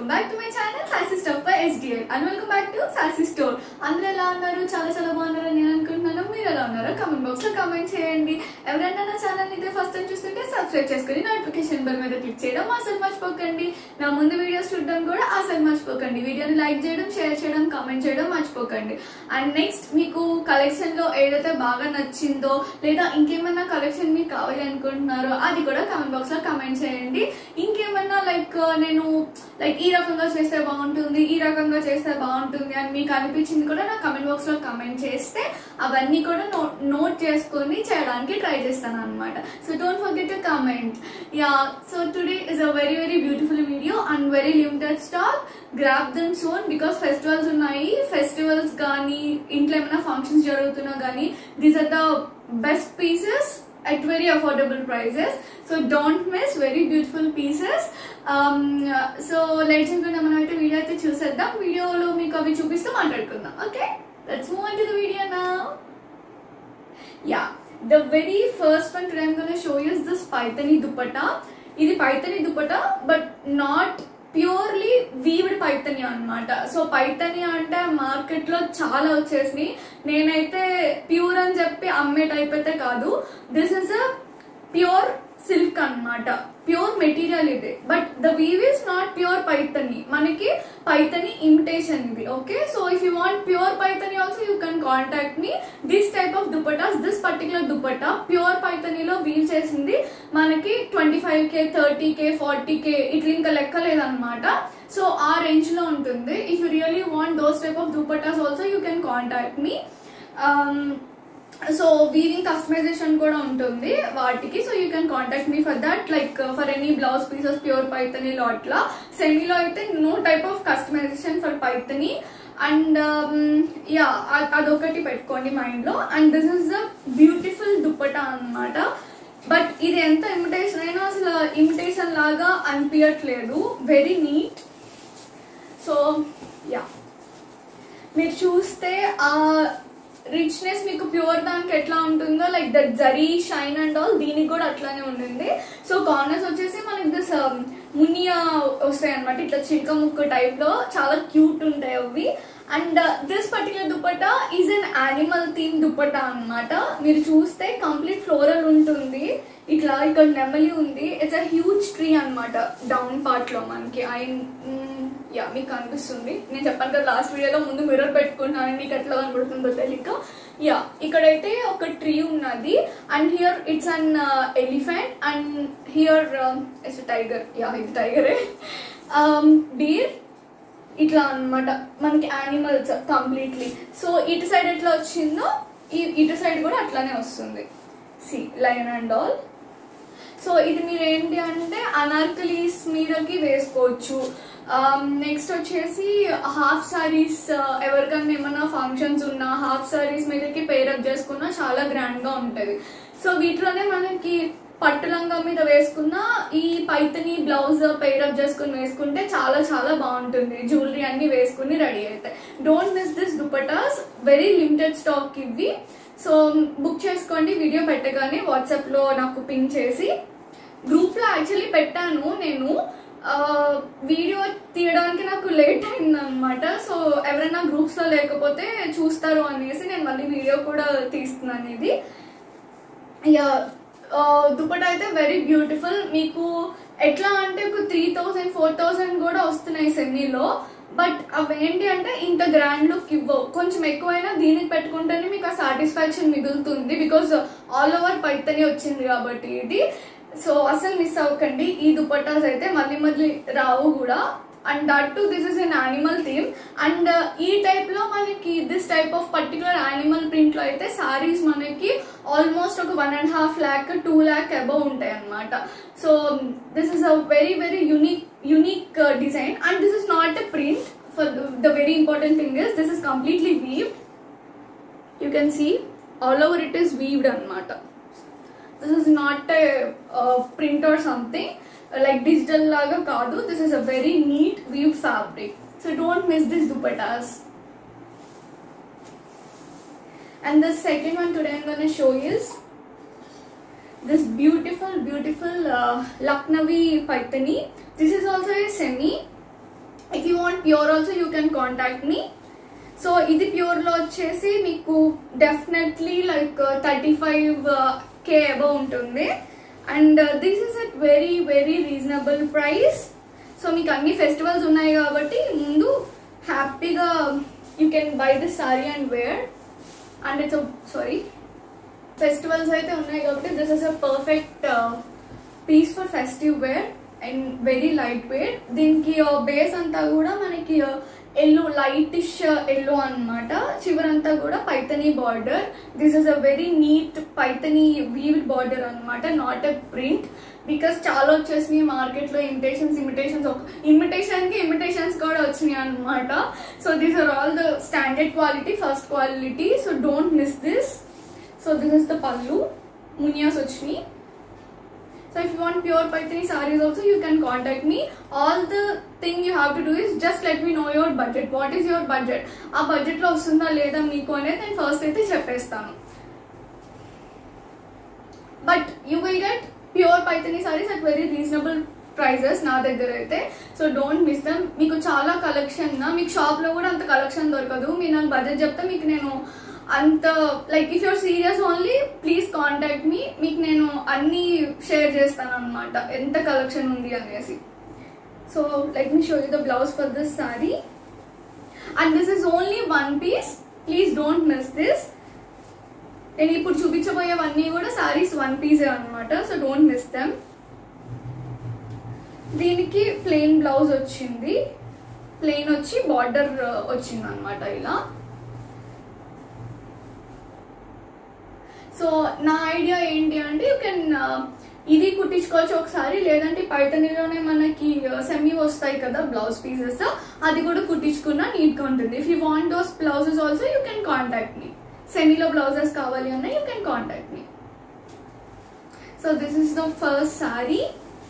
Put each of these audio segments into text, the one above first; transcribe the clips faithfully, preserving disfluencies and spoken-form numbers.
welcome back to my channel Sassy Stuff by S D L and welcome back to Sassy Store. అందరూ ఎలా ఉన్నారు? చాలా చాలా బాగున్నారు నేను అనుకుంటున్నాను. మీరు ఎలా ఉన్నారో కామెంట్ బాక్స్ లో కామెంట్ చేయండి. ఎవరైనా నా ఛానల్ ని ఫస్ట్ టైం చూస్తుంటే సబ్స్క్రైబ్ చేసుకొని నోటిఫికేషన్ బెల్ మీద క్లిక్ చేయడం అసలు మర్చిపోకండి. నా ముందు వీడియోస్ చూడడం కూడా అసలు మర్చిపోకండి. వీడియోని లైక్ చేయడం, షేర్ చేయడం, కామెంట్ చేయడం మర్చిపోకండి. అండ్ నెక్స్ట్ మీకు కలెక్షన్ లో ఏదైతే బాగా నచ్చిందో లేదా ఇంకేమైనా కలెక్షన్ మీకు కావాలి అనుకుంటున్నారో అది కూడా కామెంట్ బాక్స్ లో కామెంట్ చేయండి. ఇంకేమైనా లైక్ నేను లైక్ ఈ రకంగా చేస్తే బాగుంటుంది, ఈ రకంగా చేస్తే బాగుంటుంది అని మీకు అనిపించింది కూడా నా కమెంట్ బాక్స్ లో కమెంట్ చేస్తే అవన్నీ కూడా నోట్ నోట్ చేసుకొని చేయడానికి ట్రై చేస్తాను అనమాట. So don't forget to comment. Yeah so today is a very very beautiful video and very limited stock. Grab them soon because festivals ఉన్నాయి. ఫెస్టివల్స్ కానీ ఇంట్లో ఏమైనా ఫంక్షన్స్ జరుగుతున్నా కానీ these are the best pieces at very affordable prices, so don't miss very beautiful pieces. um so let's go మనం అయితే video అయితే చూసేద్దాం. వీడియోలో మీకు అవి చూపిస్తూ మాట్లాడుకుందాం. Okay, let's move on to the video now. Yeah, the very first one today I'm going to show you is this paithani dupatta. ఇది Paithani dupatta but not purely weaved Paithani అన్నమాట. సో పైథని అంటే మార్కెట్ లో చాలా వచ్చేసి నేనైతే ప్యూర్ అని చెప్పి అమ్మే టైప్ అయితే కాదు. This is a pure silk అన్నమాట, ప్యూర్ మెటీరియల్ ఇది. But the weave is not pure Paithani, మనకి పైథని ఇమిటేషన్ ఇది. Okay, so if you want pure Paithani also you can contact me. This type of dupattas, this particular dupatta pure పైథనీలో weave చేసింది మనకి twenty five K thirty K forty K ఇట్లా ఇంకా లెక్క లేదనమాట. So ఆ రేంజ్ లో ఉంటుంది. If you really want those type of dupattas also you can contact me. So weaving customization కూడా ఉంటుంది వాటికి. So you can contact me for that, like for any blouse pieces pure పైథనీలో అట్లా. సెమీలో అయితే no type of customization for Paithani. And yeah అదొకటి పెట్టుకోండి mind లో. And this is the beautiful dupatta అన్నమాట. బట్ ఇది ఎంత ఇమిటేషన్ అయినా అసలు ఇమిటేషన్ లాగా అనిపించట్లేదు, వెరీ నీట్. సో యా మీరు చూస్తే ఆ రిచ్నెస్ మీకు ప్యూర్ దానికి ఎట్లా ఉంటుందో like that zari shine and all దీనికి కూడా అట్లానే ఉంటుంది. సో కార్నర్స్ వచ్చేసి మనకి దిస్ మునియా వస్తాయి అనమాట, ఇట్లా చిల్క ముక్కు టైప్ లో చాలా క్యూట్ ఉంటాయి అవి. And this particular dupatta is an animal theme dupatta అనమాట. మీరు చూస్తే కంప్లీట్ ఫ్లోరల్ ఉంటుంది, ఇట్లా ఇక్కడ నెమలి ఉంది. ఇట్స్ అ హ్యూజ్ ట్రీ అనమాట డౌన్ పార్ట్ లో మనకి. ఐ యా మీకు కనిపిస్తుంది, నేను చెప్పాను కదా లాస్ట్ వీడియోలో ముందు మిర్రర్ పెట్టుకున్నాను, మీకు ఎట్లా కనబడుతుందో తెలియక. యా ఇక్కడైతే ఒక ట్రీ ఉన్నది and here it's an elephant and here it's tiger. Yeah ఇది టైగరే. డీర్ ఇట్లా అనమాట మనకి యానిమల్స్ కంప్లీట్లీ. సో ఇటు సైడ్ ఎట్లా వచ్చిందో ఇటు సైడ్ కూడా అట్లానే వస్తుంది. See lion and all. So ఇది మీరు ఏంటి అంటే అనార్కలీస్ మీదకి వేసుకోవచ్చు. నెక్స్ట్ వచ్చేసి హాఫ్ సారీస్, ఎవరికన్నా ఏమన్నా ఫంక్షన్స్ ఉన్నా హాఫ్ సారీస్ మీదకి పేరప్ చేసుకున్నా చాలా గ్రాండ్ గా ఉంటది. సో వీటిలోనే మనకి పట్టు లంగా మీద వేసుకున్న ఈ పైథనీ బ్లౌజ్ పేరప్ చేసుకుని వేసుకుంటే చాలా చాలా బాగుంటుంది. జ్యువెలరీ అన్ని వేసుకుని రెడీ అవుతాయి. Don't miss this dupattas, very limited stock ఇవి. సో బుక్ చేసుకోండి వీడియో పెట్టగానే వాట్సాప్ లో నాకు పింక్ చేసి. గ్రూప్ లో యాక్చువల్లీ పెట్టాను నేను, వీడియో తీయడానికి నాకు లేట్ అయింది అనమాట. సో ఎవరైనా గ్రూప్స్ లో లేకపోతే చూస్తారు అనేసి నేను మళ్ళీ వీడియో కూడా తీస్తున్నాను ఇది. యా దుపట్టా అయితే వెరీ బ్యూటిఫుల్. మీకు ఎట్లా అంటే ఒక త్రీ థౌసండ్ ఫోర్ థౌసండ్ కూడా వస్తున్నాయి సెమీలో. బట్ అవి ఏంటి అంటే ఇంత గ్రాండ్ లుక్ ఇవ్వవు, కొంచెం ఎక్కువైనా దీనికి పెట్టుకుంటేనే మీకు ఆ సాటిస్ఫాక్షన్ మిగులుతుంది. బికాస్ ఆల్ ఓవర్ పైథనీ వచ్చింది కాబట్టి ఇది. సో అసలు మిస్ అవ్వకండి, ఈ దుపట్టాస్ అయితే మళ్ళీ మళ్ళీ రావు కూడా. And that too this is an animal theme. And ఈ టైప్ లో మనకి this type of particular animal print లో అయితే సారీస్ మనకి ఆల్మోస్ట్ ఒక one and half lakh two lakh above ఉంటాయి అనమాట. So this is a very very unique unique design. And this is not a print. For the very important thing is this is completely weaved. You can see all over it is weaved అనమాట. This is not a uh, print or something like digital laga kaadu. This is a very neat weave fabric. So don't miss this dupattas. And the second one today I'm going to show you is this beautiful beautiful uh, Lucknowi Paithani. This is also a semi. Pure also you can contact me. So ఇది ప్యూర్లో వచ్చేసి మీకు definitely like thirty five K above ఉంటుంది. And this is at very very reasonable price. So మీకు అన్ని festivals ఉన్నాయి కాబట్టి ముందు హ్యాపీగా you can buy this sari and wear. And it's sari festivals అయితే ఉన్నాయి కాబట్టి this is a perfect piece for festive wear and very light weight. దీనికి బేస్ అంతా కూడా మనకి ఎల్లో లైటిష్ ఎల్లో అనమాట. చివరంతా కూడా Paithani border. This is a very neat Paithani weaved border అనమాట, నాట్ ఎ ప్రింట్. బికాస్ చాలా వచ్చేసినాయి మార్కెట్లో ఇమిటేషన్స్ ఇమిటేషన్స్ ఇమిటేషన్ కి ఇమిటేషన్స్ కూడా వచ్చినాయి అనమాట. So these are all the standard quality, first quality. So don't miss this. So this is the pallu, muniyas వచ్చినాయి. So if you want pure Paithani sarees also, you can contact me. All the thing you have to do is just let me know your budget. What is your budget? ఆ budget లో వస్తుందా లేదా మీకు అనేది నేను first అయితే చెప్పేస్తాను. But you will get pure Paithani sarees at very reasonable prices నా దగ్గర అయితే. So don't miss them. మీకు చాలా కలెక్షన్, మీకు షాప్ లో కూడా అంత కలెక్షన్ దొరకదు. మీరు నాకు బడ్జెట్ చెప్తే మీకు నేను అంత like if your serious only please contact me. మీకు నేను అన్ని షేర్ చేస్తాను అనమాట ఎంత కలెక్షన్ ఉంది అనేసి. So let me show you the blouse for this sari. And this is only one piece. Please don't miss this. నేను ఇప్పుడు చూపించబోయేవన్నీ కూడా సారీస్ వన్ పీసే అనమాట. So don't miss them. దీనికి ప్లెయిన్ బ్లౌజ్ వచ్చింది. ప్లెయిన్ వచ్చి బార్డర్ వచ్చింది అనమాట ఇలా. సో నా ఐడియా ఏంటి అంటే యూ కెన్ ఇది కుట్టించుకోవచ్చు ఒకసారి, లేదంటే పైతనీలోనే మనకి సెమీ వస్తాయి కదా బ్లౌజ్ పీసెస్, అది కూడా కుట్టించుకున్నా నీట్ గా ఉంటుంది. If you want those blouses also you can contact me. సెమీలో బ్లౌజెస్ కావాలి అన్నా you can contact me. So this is the first sari.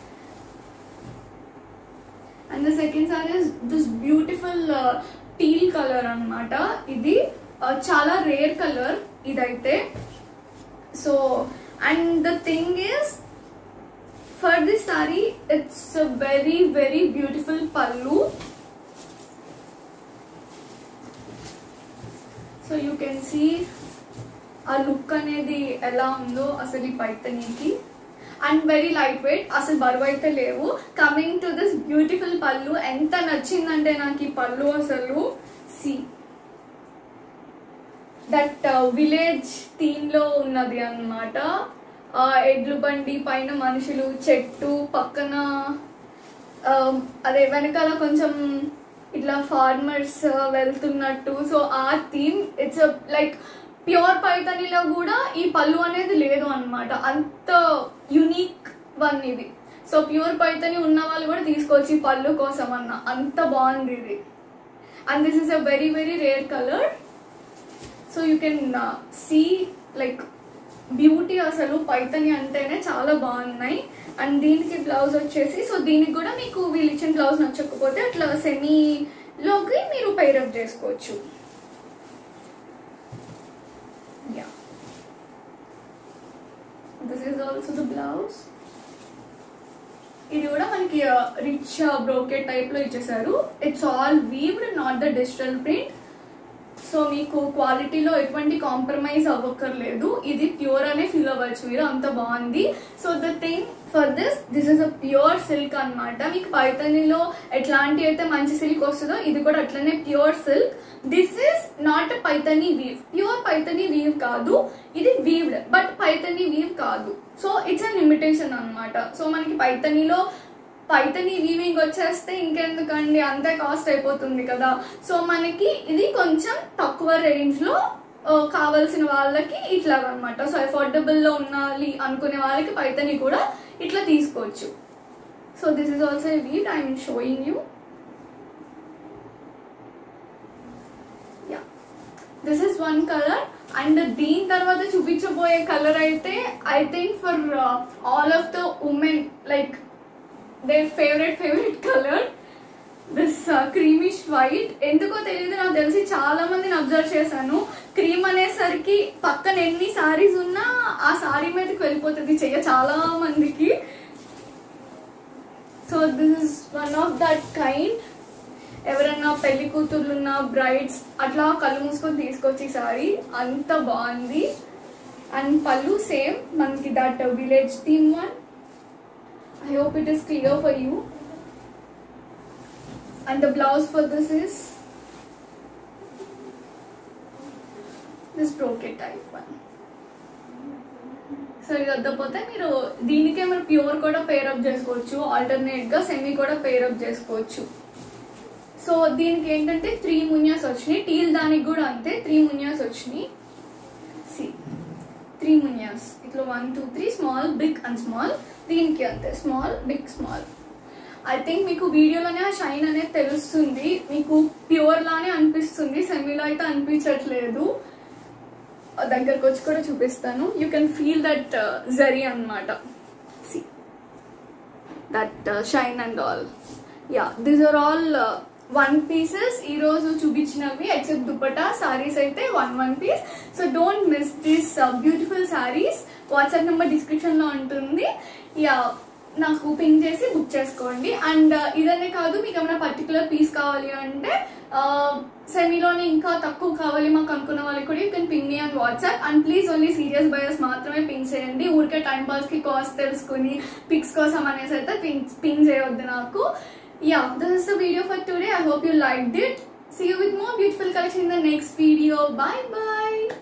And the second sari is this beautiful teal colour అనమాట. ఇది చాలా రేర్ కలర్ ఇదైతే. So and the thing is for this saree it's a very very beautiful pallu. So you can see a look anedi ela undo asali paithaniki. And very lightweight, asalu baruvu aithe levu. Coming to this beautiful pallu, enta nachindante naaki pallu asalu. See that village theme లో ఉన్నది అన్నమాట. ఎడ్లు బండి పైన మనుషులు, చెట్టు పక్కన అదే వెనకాల కొంచెం ఇట్లా ఫార్మర్స్ వెళ్తున్నట్టు. సో ఆ థీమ్ ఇట్స్ లైక్ ప్యూర్ పైథనీలో కూడా ఈ పళ్ళు అనేది లేదు అనమాట. అంత యునిక్ వన్ ఇది. సో ప్యూర్ పైథనీ ఉన్న వాళ్ళు కూడా తీసుకోవచ్చు ఈ పళ్ళు కోసం అన్న, అంత బాగుంది ఇది. And this is a very very rare colour. So you can see like beauty, అసలు పైథనీ అంటేనే చాలా బాగున్నాయి. అండ్ దీనికి బ్లౌజ్ వచ్చేసి, సో దీనికి కూడా మీకు వీళ్ళు ఇచ్చిన బ్లౌజ్ నచ్చకపోతే అట్లా సెమీలోకి మీరు పైరప్ చేసుకోవచ్చు. Yeah, this is also the blouse. ఇది కూడా మనకి రిచ్ బ్రోకెట్ టైప్ లో ఇచ్చేసారు. It's all weaved, not the digital print. So మీకు క్వాలిటీలో ఎటువంటి కాంప్రమైజ్ అవ్వక్కర్లేదు. ఇది ప్యూర్ అనే ఫీల్ అవ్వచ్చు మీరు, అంత బాగుంది. So the thing for this, this is a pure silk అనమాట. మీకు పైథనీలో ఎట్లాంటి అయితే మంచి సిల్క్ వస్తుందో ఇది కూడా అట్లనే pure silk. This is not Paithani weave, pure Paithani weave కాదు, ఇది వీవ్డ్ బట్ పైథనీ వీవ్ కాదు. సో ఇట్స్ అన్ ఇమిటేషన్ అనమాట. సో మనకి పైథనీలో పైథనీ వీవింగ్ వచ్చేస్తే ఇంకెందుకండి, అంతే కాస్ట్ అయిపోతుంది కదా. సో మనకి ఇది కొంచెం తక్కువ రేంజ్ లో కావాల్సిన వాళ్ళకి ఇట్లా అనమాట. సో అఫోర్డబుల్ లో ఉండాలి అనుకునే వాళ్ళకి పైథనీ కూడా ఇట్లా తీసుకోవచ్చు. So this is also a weave, I'm showing you. Yeah, this is one colour. And దీని తర్వాత చూపించబోయే కలర్ అయితే I think for all of the women like their favorite favorite color, this uh, creamish white. ఎందుకో తెలియదు, నాకు తెలిసి చాలా మందిని అబ్జర్వ్ చేశాను. క్రీమ్ అనేసరికి పక్కన ఎన్ని సారీస్ ఉన్నా ఆ సారీ మీదకి వెళ్ళిపోతుంది చెయ్య చాలా మందికి. So this is one of that kind. ఎవరన్నా ఎవరైనా పెళ్లి కూతుర్లున్న బ్రైడ్స్ అట్లా కళ్ళు మూసుకొని తీసుకొచ్చి సారీ అంత బాగుంది. అండ్ పళ్ళు సేమ్ మనకి that village theme one. I hope it is clear for you. And the blouse for this is this brocade type one. So ఇది వద్దపోతే మీరు దీనికే మీరు ప్యూర్ కూడా పేరప్ చేసుకోవచ్చు, ఆల్టర్నేట్ గా సెమీ కూడా పేరప్ చేసుకోవచ్చు. సో దీనికి ఏంటంటే త్రీ మున్యాస్ వచ్చినాయి, టీల్ దానికి కూడా అంతే త్రీ మున్యాస్ వచ్చినాయి. సి త్రీ మున్యాస్ ఇట్లా one two three small big and small. దీనికి అంతే small big small. I think మీకు వీడియోలోనే ఆ షైన్ అనేది తెలుస్తుంది, మీకు ప్యూర్ లానే అనిపిస్తుంది, సెమీలో అయితే అనిపించట్లేదు. దగ్గరకు వచ్చి కూడా చూపిస్తాను. You can feel that zari అనమాట, see that shine and all. Yeah these are all one pieces ఈ రోజు చూపించినవి ఎక్సెప్ట్ దుపట్టా. సారీస్ అయితే one one piece. So don't miss this beautiful saris. WhatsApp number description లో ఉంటుంది. యా నాకు పింక్ చేసి బుక్ చేసుకోండి. అండ్ ఇదనే కాదు, మీకు ఏమైనా పర్టికులర్ పీస్ కావాలి అంటే సెమీలోనే ఇంకా తక్కువ కావాలి మాకు అనుకున్న వాళ్ళకి కూడా you can ping me on WhatsApp. And please only serious buyers మాత్రమే పింగ్ చేయండి. ఊరికే టైం పాస్ కి కాస్ట్ తెలుసుకుని పిక్స్ కోసం అనేసి అయితే పింగ్ పింగ్ చేయవద్దు నాకు. Yeah, this is the video for today. I hope you liked it. See you with more beautiful collection in the next video. Bye bye.